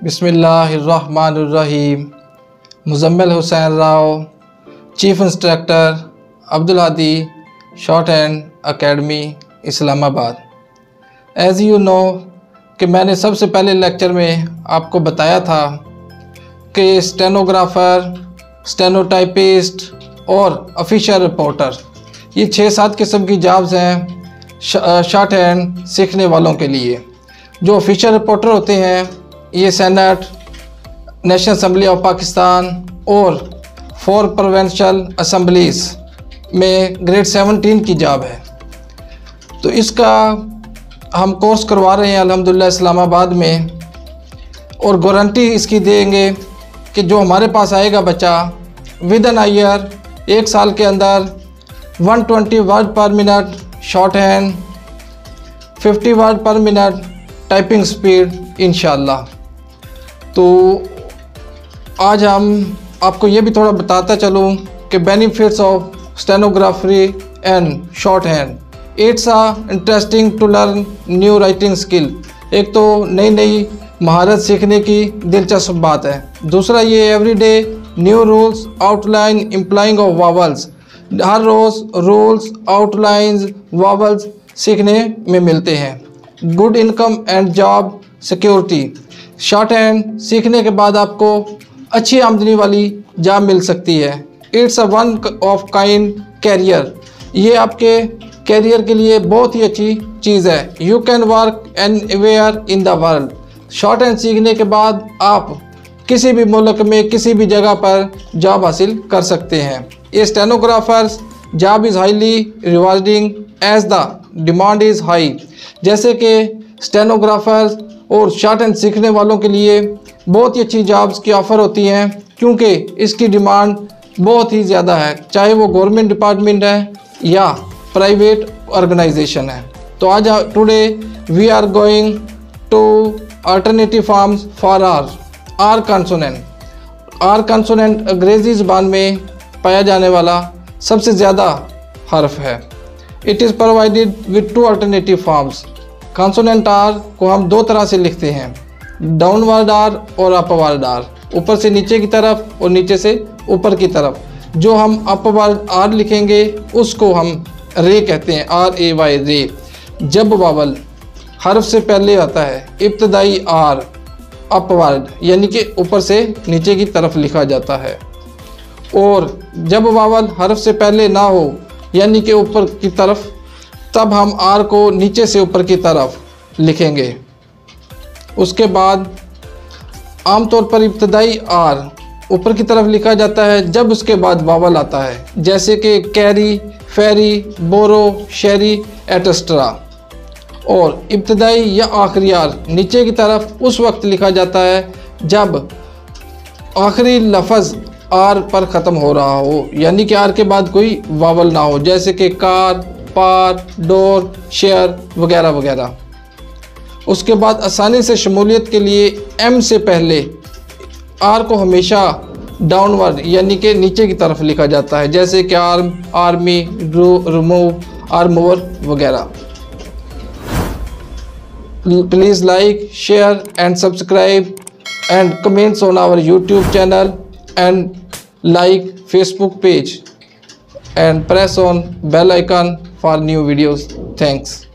बिस्मिल्लाहिर्रहमानिर्रहीम। Muzammil Hussain Rao, chief instructor Abdul Hadi shorthand academy Islamabad. As you know कि मैंने सबसे पहले लेक्चर में आपको बताया था कि स्टेनोग्राफ़र, स्टेनोटाइपिस्ट और ऑफिशियल रिपोर्टर ये 6-7 किस्म की जॉब्स हैं शॉर्ट हैंड सीखने वालों के लिए। जो ऑफिशियल रिपोर्टर होते हैं ये senate, national assembly of Pakistan और 4 प्रोविंशियल असम्बलीज़ में ग्रेड 17 की जॉब है। तो इसका हम कोर्स करवा रहे हैं अल्हम्दुलिल्लाह इस्लामाबाद में, और गारंटी इसकी देंगे कि जो हमारे पास आएगा बच्चा विद एन ईयर 1 साल के अंदर 120 word per minute shorthand, 50 word per minute typing speed इंशाल्लाह। तो आज हम आपको ये भी थोड़ा बताता चलूँ कि benefits of stenography and shorthand. It's interesting to learn new writing skill. एक तो नई नई महारत सीखने की दिलचस्प बात है। दूसरा ये everyday new rules outline implying of vowels. हर रोज़ रूल्स, आउटलाइंस, वावल्स सीखने में मिलते हैं। Good income and job security. Shorthand सीखने के बाद आपको अच्छी आमदनी वाली जॉब मिल सकती है। It's a one of kind career. ये आपके कैरियर के लिए बहुत ही अच्छी चीज़ है। You can work anywhere in the world. Shorthand सीखने के बाद आप किसी भी मुल्क में किसी भी जगह पर जॉब हासिल कर सकते हैं। ये stenographers job is highly rewarding as the demand is high. जैसे कि स्टेनोग्राफर्स और शॉर्ट हैंड सीखने वालों के लिए बहुत ही अच्छी जॉब्स की ऑफ़र होती हैं, क्योंकि इसकी डिमांड बहुत ही ज़्यादा है, चाहे वो गवर्नमेंट डिपार्टमेंट है या प्राइवेट ऑर्गेनाइजेशन है। तो आज today we are going to alternative forms for R consonant. R consonant अंग्रेज़ी ज़बान में पाया जाने वाला सबसे ज़्यादा हर्फ है। It is provided with 2 alternative forms. Consonant R को हम 2 तरह से लिखते हैं, डाउनवर्ड आर और अपवर्ड आर। ऊपर से नीचे की तरफ और नीचे से ऊपर की तरफ। जो हम अपवर्ड आर लिखेंगे उसको हम रे कहते हैं, RAY रे। जब वावल हर्फ से पहले आता है इब्तदाई आर अपवर्ड यानी कि ऊपर से नीचे की तरफ लिखा जाता है, और जब वावल हर्फ से पहले ना हो यानी कि ऊपर की तरफ, तब हम आर को नीचे से ऊपर की तरफ लिखेंगे। उसके बाद आमतौर पर इब्तदाई आर ऊपर की तरफ लिखा जाता है जब उसके बाद वावल आता है, जैसे कि कैरी, फेरी, बोरो, शेरी एटस्ट्रा। और इब्तदाई या आखिरी आर नीचे की तरफ उस वक्त लिखा जाता है जब आखिरी लफ्ज़ आर पर ख़त्म हो रहा हो, यानी कि आर के बाद कोई वावल ना हो, जैसे कि कार, पार, डोर, शेयर वगैरह वगैरह। उसके बाद आसानी से शमूलियत के लिए एम से पहले आर को हमेशा डाउनवर्ड यानी कि नीचे की तरफ लिखा जाता है, जैसे कि आर्म, आर्मी, रिमूव, आर्मोवर वगैरह। Please like, share and subscribe and comments on our YouTube channel and like Facebook page and press on bell icon for new videos. Thanks.